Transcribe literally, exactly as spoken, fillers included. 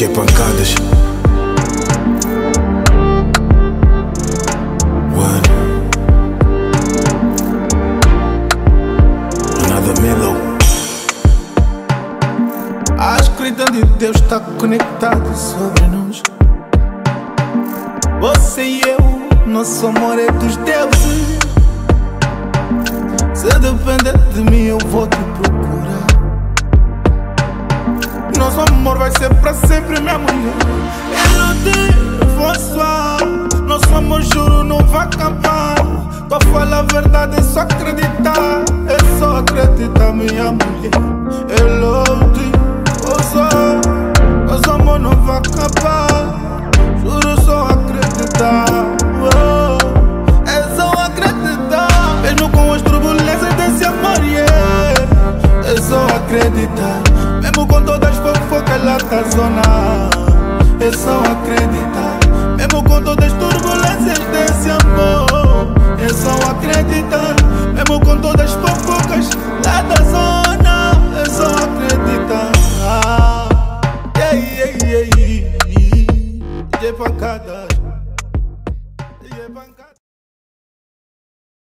D J Pancadas. One. Another Milo. A escrita de Deus está conectada sobre nós. Você e eu, nosso amor é dos deuses. Se depender de mim, eu vou te procurar. Nosso amor vai ser pra sempre, minha mulher. Iludir, forçar. Nosso amor, juro, não vai acabar. Tô a falar a verdade, é só acreditar. É só acreditar, minha mulher. Iludir, forçar. Nosso amor não vai acabar. Juro, só acreditar. Oh, é só acreditar. Mesmo com as turbulências desse amor, yeah. É só acreditar. Mesmo com todas as fofocas lá da zona. É só acreditar. Mesmo com todas as turbulências desse amor. É só acreditar. Mesmo com todas as fofocas lá da zona. É só acreditar. Ah, yeah, yeah, yeah, yeah. D J Pancadas.